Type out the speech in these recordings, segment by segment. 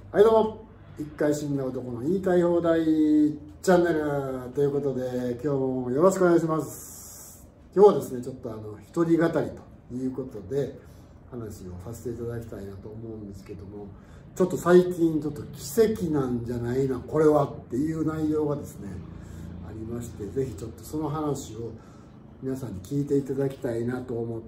はいどうも、一回死んだ男の言いたい放題チャンネルということで、今日もよろしくお願いします。今日はですね、ちょっと一人語りということで話をさせていただきたいなと思うんですけども、ちょっと最近ちょっと奇跡なんじゃないなこれはっていう内容がですねありまして、ぜひちょっとその話を皆さんに聞いていただきたいなと思って、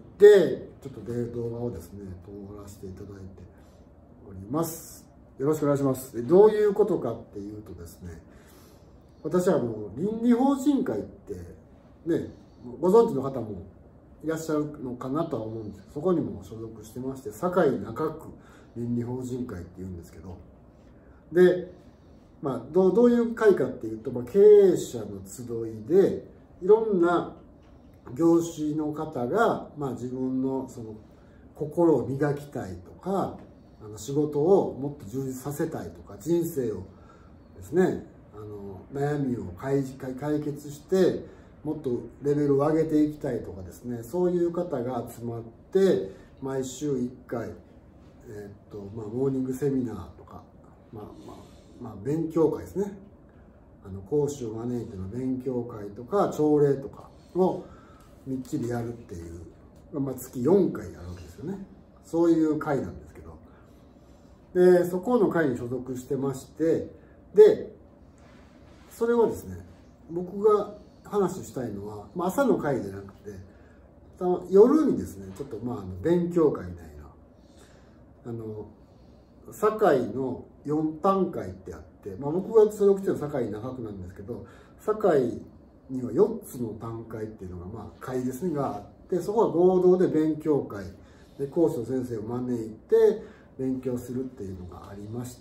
ちょっと動画をですね撮らせていただいております。よろしくお願いします。どういうことかっていうとですね、私は倫理法人会ってね、ご存知の方もいらっしゃるのかなとは思うんです。そこにも所属してまして、堺中区倫理法人会っていうんですけど、で、どういう会かっていうと、経営者の集いでいろんな業種の方が、自分のその心を磨きたいとか、仕事をもっと充実させたいとか、人生をですね、悩みを解決してもっとレベルを上げていきたいとかですね、そういう方が集まって毎週1回、モーニングセミナーとか、勉強会ですね、講師を招いての勉強会とか朝礼とかをみっちりやるっていう、月4回やるわけですよね。そういう会なんですけど、でそこの会に所属してまして、でそれはですね、僕が話したいのは、朝の会じゃなくて夜にですね、ちょっと勉強会みたいな、堺の4段階ってあって、僕が所属してる堺中区なんですけど、堺には4つの段階っていうのが会ですねがあって、そこは合同で勉強会で講師の先生を招いて勉強するっていうのがありまして、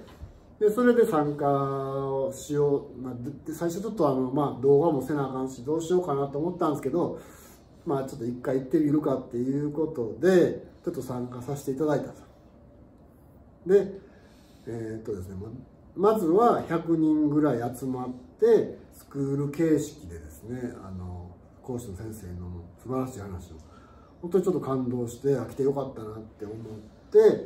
でそれで参加をしよう、最初ちょっと動画もせなあかんしどうしようかなと思ったんですけど、ちょっと一回行ってみるかっていうことでちょっと参加させていただいたんですよ。でですね、まずは100人ぐらい集まってスクール形式でですね、講師の先生の素晴らしい話を本当にちょっと感動して、来てよかったなって思って、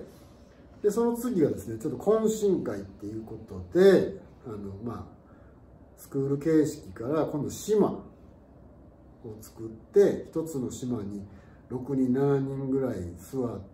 でその次はですね、ちょっと懇親会っていうことでスクール形式から今度島を作って、一つの島に6人7人ぐらい座って、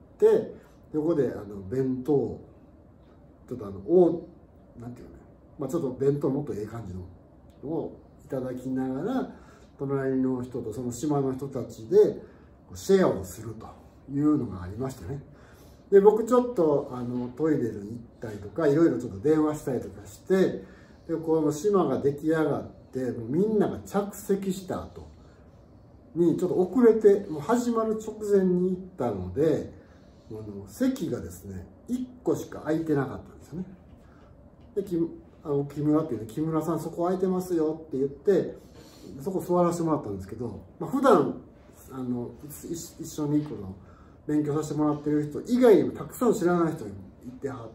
そこで弁当をちょっとなんていうのね、ちょっと弁当もっとええ感じのをいただきながら、隣の人とその島の人たちでシェアをするというのがありましてね。で僕ちょっとトイレに行ったりとか、いろいろちょっと電話したりとかして、でこの島が出来上がって、もうみんなが着席した後にちょっと遅れて、もう始まる直前に行ったので、席がですね1個しか空いてなかったんですよね。で木村っていうね、木村さんそこ空いてますよって言って、そこ座らせてもらったんですけど、普段一緒に勉強させてもらってる人以外にもたくさん知らない人がいてはって、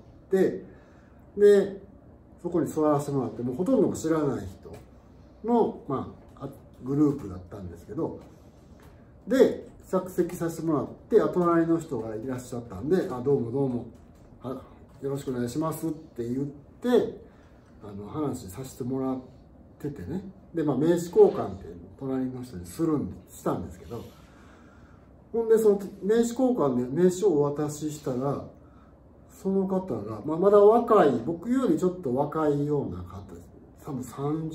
でそこに座らせてもらって、もうほとんどが知らない人の、グループだったんですけど、で着席させてもらって、隣の人がいらっしゃったんで「どうもどうもよろしくお願いします」って言って話させてもらっててね。で名刺交換って隣の人にしたんですけど、ほんでその名刺交換で名刺をお渡ししたら、その方が、まだ若い、僕よりちょっと若いような方です。多分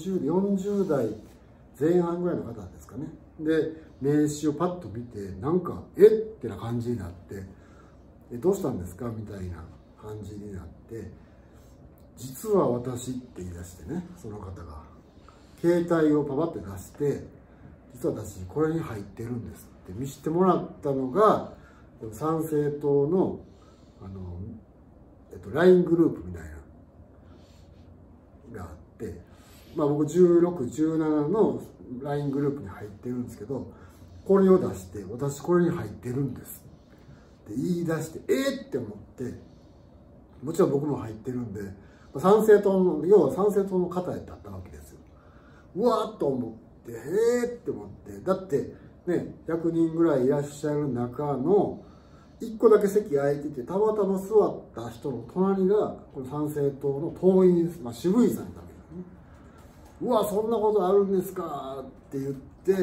40代前半ぐらいの方ですかね。で名刺をパッと見て、なんか「えっ?」ってな感じになって「どうしたんですか?」みたいな感じになって、「実は私」って言い出してね、その方が携帯をパパって出して「実は私これに入ってるんです」って見せてもらったのが、参政党のLINE グループみたいなのがあって、僕16、17の LINE グループに入ってるんですけど、これを出して「私これに入ってるんです」って言い出して、って思って、もちろん僕も入ってるんで、参政党の要は参政党の方やったわけですよ。うわーっと思ってって思って、だってね100人ぐらいいらっしゃる中の 1個だけ席空いてて、たまたま座った人の隣がこの参政党の党員です、渋井さんだったわけですね。うわ、そんなことあるんですかって言って、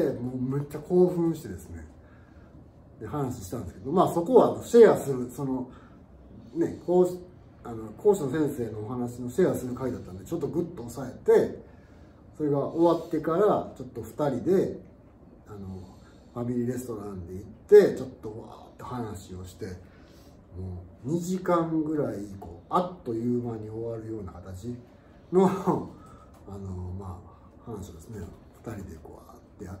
もうめっちゃ興奮してですね、で話したんですけど、そこはシェアする、そのね、講師の先生のお話のシェアする回だったんで、ちょっとグッと抑えて、それが終わってからちょっと2人でファミリーレストランで行ってちょっとわーって話をして、もう2時間ぐらいあっという間に終わるような形の話をですね、2人でわーってやって、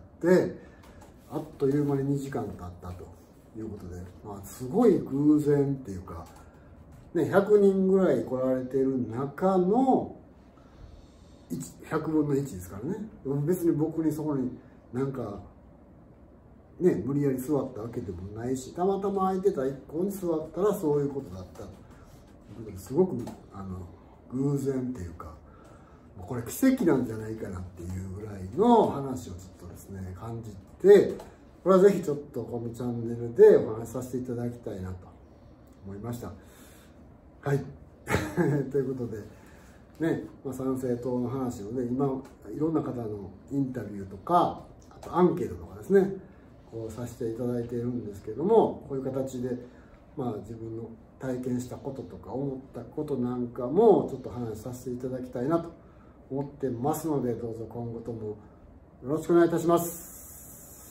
あっという間に2時間経ったということで、すごい偶然っていうか、ね、100人ぐらい来られてる中の100分の1ですからね。別に僕にそこになんかね、無理やり座ったわけでもないし、たまたま空いてた1個に座ったらそういうことだったということですごく偶然っていうか、これ奇跡なんじゃないかなっていうぐらいの話をちょっとですね感じて、これはぜひちょっとこのチャンネルでお話しさせていただきたいなと思いました。はいということでね、参政党の話をね、今いろんな方のインタビューとか、あとアンケートとかですね、こうさせていただいているんですけども、こういう形で自分の体験したこととか思ったことなんかもちょっと話させていただきたいなと思ってますので、どうぞ今後ともよろしくお願いいたします。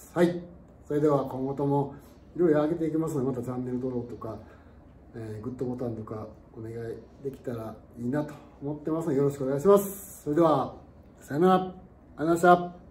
はい、それでは今後ともいろいろ上げていきますので、またチャンネル登録とか、グッドボタンとかお願いできたらいいなと思ってますので、よろしくお願いします。それではさよなら、ありがとうございました。